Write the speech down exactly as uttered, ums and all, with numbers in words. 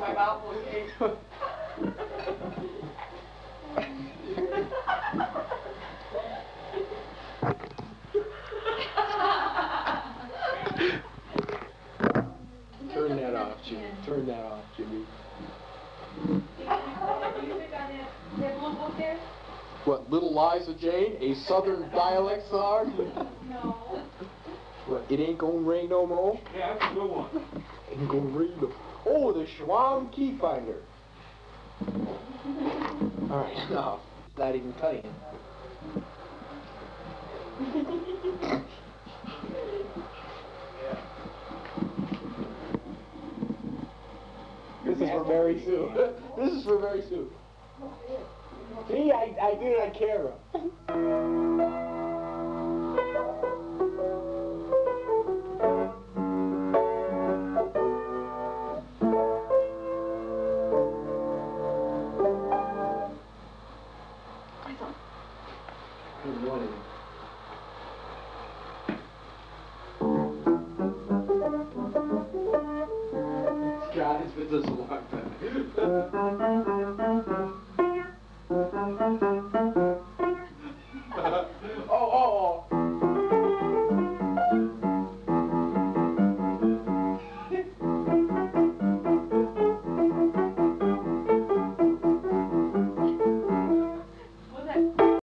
my mouth will ache. Turn that off, Jimmy. Turn that off, Jimmy. What, Little Liza Jane? A Southern dialect song? No. What, It Ain't Gonna Rain No More? Yeah, that's a good one. Ain't Gonna Rain No. Oh, the Schwab Key Finder. Alright, now, it's not even cutting it. This is for Mary Sue. This is for Mary Sue. See, I, I did it on camera.